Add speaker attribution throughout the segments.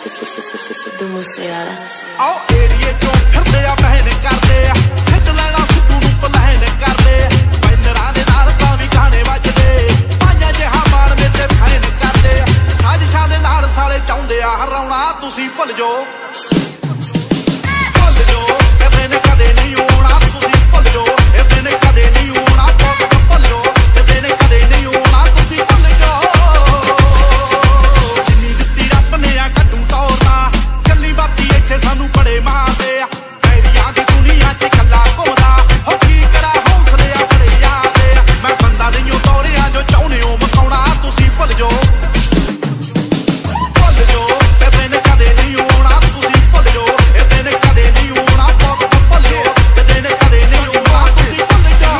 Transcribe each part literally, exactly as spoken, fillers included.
Speaker 1: ਸਿੱਧੂ ਮੂਸੇਵਾਲਾ
Speaker 2: ਆਓ ਏਰੀਏ ਚੋਂ ਫਿਰਦੇ ਆ ਬਹਿਨ ਕਰਦੇ ਆ ਸਿੱਧ ਲੈਣਾ ਸਿੱਧੂ ਨੂੰ ਪਲਾਨ ਕਰਦੇ ਬੈਨਰਾਂ ਦੇ ਨਾਲ ਤਾਂ ਵੀ ਗਾਣੇ ਵੱਜਦੇ ਪੰਜਾਂ ਜਿਹਾ ਮਾਰ ਵਿੱਚ ਫੈਨ ਕਰਦੇ ਸਾਜ਼ਿਸ਼ਾਂ ਦੇ ਨਾਲ ਸਾਲੇ ਚਾਹੁੰਦੇ ਆ ਹਰਾਉਣਾ ਤੁਸੀਂ ਭੁੱਲ ਜਾਓ ਭੁੱਲ ਜਾਓ ਕਦੇ ਨੇ ਕਦੇ ਨਹੀਂ ਹੋਣਾ ਤੁਸੀਂ ਭੁੱਲ ਜਾਓ ਇਹ ਦਿਨ ਕਦੇ ਨਹੀਂ ਹੋਣਾ ਭੁੱਲ ਜਾਓ ਇਹ ਦਿਨ ਕਦੇ ਨਹੀਂ ਹੋਣਾ ਤੁਸੀਂ ਭੁੱਲ ਜਾਓ ਜਿੰਨੀ ਦਿੱਤੀ ਰੱਬ ਨੇ ਆ ਕੱਢੂ ਤੋਰਨਾ ਕੱਲੀ ਬਾਤੀ ਇੱਥੇ ਸਾਨੂੰ ਬੜੇ ਮਾਰਦੇ ਆ ਐਰੀਆਂ ਦੀ ਦੁਨੀਆ 'ਚ ਕੱਲਾ ਘੁੰਮਦਾ ਹੋ ਕੀ ਕਰਾਂ ਹੌਸਲੇ ਆ ਬੜੇ ਯਾਦੇ ਆ ਮੈਂ ਬੰਦਾ ਨਹੀਂ ਤੋਰਿਆ ਜੋ ਚਾਹੁੰਦੇ ਹੋ ਮਕਾਉਣਾ ਤੁਸੀਂ ਭੁੱਲ ਜਾਓ ਭੁੱਲ ਜਾਓ ਇਹ ਦਿਨ ਕਦੇ ਨਹੀਂ ਹੋਣਾ ਤੁਸੀਂ ਭੁੱਲ ਜਾਓ ਇਹ ਦਿਨ ਕਦੇ ਨਹੀਂ ਹੋਣਾ ਭੁੱਲ ਜਾਓ ਇਹ ਦਿਨ ਕਦੇ ਨਹੀਂ ਹੋਣਾ ਤੁਸੀਂ ਭੁੱਲ ਜਾਓ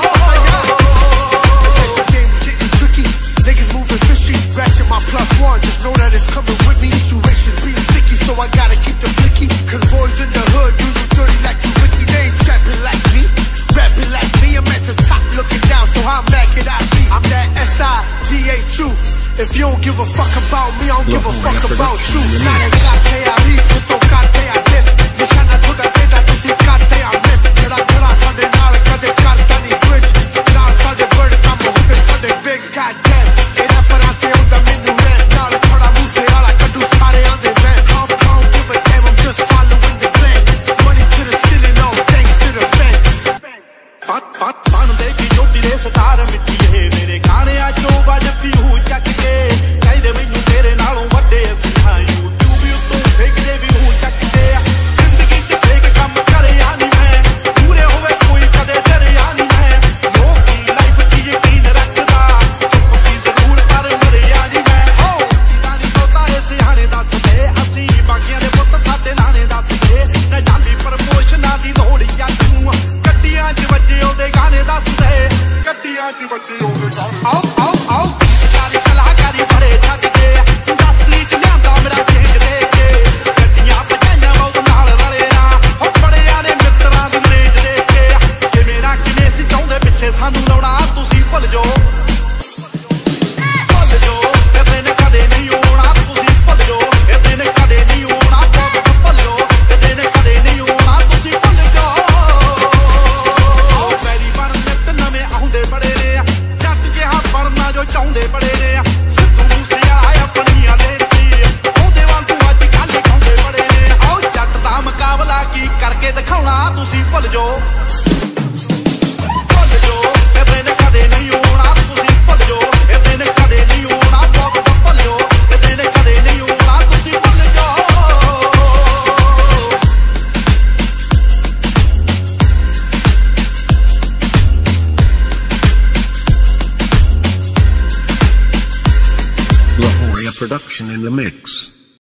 Speaker 3: Niggas moving fishy, ratchet my plus one. Just know that it's coming with me. Situations being sticky, so I gotta keep the blicky. Cause boys in the hood do you dirty like you Ricky. They ain't trapping like me, rapping like me. I'm at the top looking down, so how mad could I be? I'm that S I D H U. If you don't give a fuck about me, I don't give a fuck about you. Nada gate a rir, tu tocate a des. Nishana toda deda, tu dikate a mes. Tera tera sade naal kade karta ni switch. Naal sade bird kam hude sade big goddamn. Ena parate onda menu red. Naal thoda Moosewaala kaddu sare aande man. I don't give a damn, I'm just following the plan. Money to the ceiling, all thanks to the fans.
Speaker 2: pat pat pan de ki joti de star mitti e mere gaanਿਆਂ ਚੋਂ ਵੱਜ ਪੀਹੂ ਚੱਕ ਕੇ ਕਹਿੰਦੇ ਮੈਨੂੰ ਤੇਰੇ ਨਾਲੋਂ ਵੱਡੇ ਅਸੀਂ ਹਾਂ YouTube ਉੱਤੋਂ ਫੇਕਦੇ ਵੀ ਹੂੰ ਚੱਕਦੇ ਆ ਜ਼ਿੰਦਗੀ 'ਚ ਫੇਕ ਕੰਮ ਕਰਿਆ ਨਹੀਂ ਮੈਂ ਪੂਰੇ ਹੋਵੇ ਕੋਈ ਕਦੇ ਡਰਿਆ ਨਹੀਂ ਮੈਂ ਲੋਕੀ ਲਾਈਫ 'ਚ ਯਕੀਨ ਰੱਖਦਾ ਅਸੀਂ ਜ਼ਰੂਰ ਪਰ ਮਰਿਆ ਨਹੀਂ ਮੈਂ ਹੋ ਜਿੱਦਾਂ ਦੀ ਤੋਤਾ ਇਹ ਸਿਆਣੇ ਦੱਸਦੇ ਅਸੀਂ ਬਾਕੀਆਂ ਦੇ ਪੁੱਤ ਸਾਡੇ ਲਾਣੇ ਦੱਸਦੇ ਨਾ ਜਾਲੀ ਪ੍ਰਮੋਸ਼ਨਾਂ ਦੀ ਲੋੜ ਜੱਟ ਨੂੰ ਗੱਡੀਆਂ 'ਚ ਵੱਜੇ ਉਹਦੇ ਗਾਣੇ ਦੱਸਦੇ ਗੱਡੀਆਂ 'ਚ ਵੱਜੇ ਉਹਦੇ ਗਾਣੇ ਆਓ ਆਓ ਆਓ ਕਲਾਕਾਰੀ ਕਲਾਕਾਰੀ ਬੜੇ ਛੱਡ ਕੇ ਇੰਡਸਟਰੀ 'ਚ ਲਿਆਂਦਾ ਮੇਰਾ ਚੇਂਜ ਦੇ ਕੇ ਗੱਡੀਆਂ ਭਜਾਈਆਂ ਬਹੁਤ ਨਾਲ ਰਲੇ ਨਾ ਹੋ ਬੜਿਆਂ ਨੇ ਮਿੱਤਰਾਂ ਦੀ ਰੇਂਜ ਦੇ ਕੇ ਜੇ ਮੇਰਾ ਕਿਵੇਂ ਸੀ ਚਾਹੁੰਦੇ ਪਿੱਛੇ ਸਾਨੂੰ ਲਾਉਣਾ ਤੁਸੀਂ ਭੁੱਲ ਜਾਓ ਭੁੱਲ ਜਾਓ ਇਹ ਦਿਨ ਕਦੇ ਨਹੀਂ ਹੋਣਾ ਤੁਸੀਂ ਭੁੱਲ ਜਾਓ ਇਹ ਦਿਨ ਕਦੇ ਨਹੀਂ ਹੋਣਾ ਭੁੱਲ ਜਾਓ ਇਹ ਦਿਨ ਕਦੇ ਨਹੀਂ ਹੋਣਾ ਤੁਸੀਂ ਭੁੱਲ ਜਾਓ ਆਓ ਮੈਰੀ ਬਣ ਨਿੱਤ ਨਵੇਂ ਆਉਂਦੇ ਬੜੇ ਨੇ ਜੱਟ ਜਿਹਾ ਬਣਨਾ ਜੋ ਚਾਹੁੰਦੇ ਬੜੇ ਨੇ ਸਿੱਧੂ ਮੂਸੇਵਾਲਾ ਆਪਣੀਆਂ ਦੇਣਗੀ ਉਹਦੇ ਵਾਂਗੂ ਅੱਜ ਕੱਲ੍ਹ ਖਾਂਦੇ ਬੜੇ ਨੇ ਆਓ ਜੱਟ ਦਾ ਮੁਕਾਬਲਾ ਕੀ ਕਰਕੇ ਦਿਖਾਉਣਾ ਤੁਸੀਂ ਭੁੱਲ ਜਾਓ ਭੁੱਲ ਜਾਓ ਇਹ ਦਿਨ ਕਦੇ ਨਹੀਂ ਹੋਣਾ ਤੁਸੀਂ ਭੁੱਲ ਜਾਓ ਇਹ ਦਿਨ ਕਦੇ ਨਹੀਂ ਹੋਣਾ ਭੁੱਲ ਜਾਓ ਇਹ ਦਿਨ ਕਦੇ ਨਹੀਂ ਹੋਣਾ ਤੁਸੀਂ ਭੁੱਲ ਜਾਓ
Speaker 4: Lahoria production in the mix.